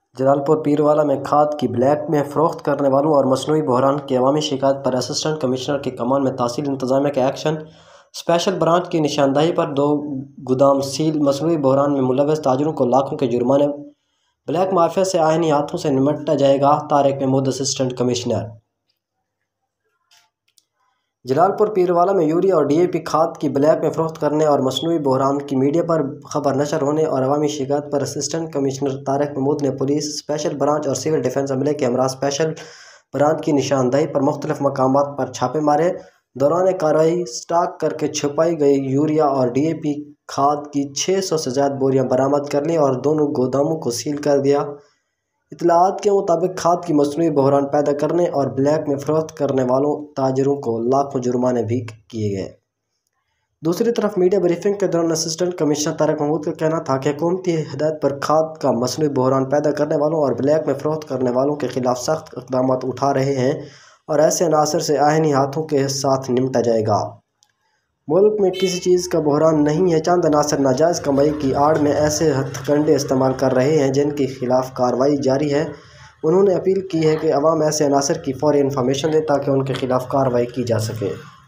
جلال پور پیروالا میں کھاد کی بلیک میں فروخت کرنے والوں اور مصنوعی بحران کی عوامی شکایت پر اسسٹنٹ کمشنر کے کمان میں تحصیل انتظامیہ کا ایکشن۔ اسپیشل برانچ کی نشاندہی پر 2 گودام سیل۔ مصنوعی بحران میں ملوث تاجروں کو لاکھوں کے جرمانے۔ بلیک مافیا سے آئینی ہاتھوں سے نمٹا جائے گا: Tariq Mahmood, assistant commissioner. Jalalpur Pirwala میں یوریا اور DAP کھاد کی بلیک میں فروخت کرنے اور مصنوعی بحران کی میڈیا پر خبر نشر ہونے اور عوامی شکایت پر اسسٹنٹ کمشنر طارق محمود نے پولیس، اسپیشل برانچ اور سول ڈیفنس عملے کے ہمراہ اسپیشل برانچ کی نشاندہی پر مختلف مقامات پر چھاپے مارے۔ دوران کارروائی اسٹاک کر کے چھپائی گئی یوریا اور DAP کھاد کی 600 سے زائد بوریاں برآمد کر لیں اور دونوں گوداموں کو سیل کر دیا۔ اطلاعات کے مطابق کھاد کی مصنوعی بحران پیدا کرنے اور بلیک میں فروخت کرنے والوں تاجروں کو لاکھوں جرمانے بھی کیے گئے۔ دوسری طرف میڈیا بریفنگ کے دوران اسسٹنٹ کمشنر طارق محمود کا کہنا تھا کہ حکومتی ہدایت پر کھاد کا مصنوعی بحران پیدا کرنے والوں اور بلیک میں فروخت کرنے والوں کے خلاف سخت اقدامات اٹھا رہے ہیں اور ایسے عناصر سے آئینی ہاتھوں کے ساتھ نمٹا جائے گا۔ ملک میں کسی چیز کا بحران نہیں ہے، چند عناصر ناجائز کمائی کی آڑ میں ایسے ہتھ کنڈے استعمال کر رہے ہیں جن کے خلاف کارروائی جاری ہے۔ انہوں نے اپیل کی ہے کہ عوام ایسے عناصر کی فوری انفارمیشن دے تاکہ ان کے خلاف کارروائی کی جا سکے۔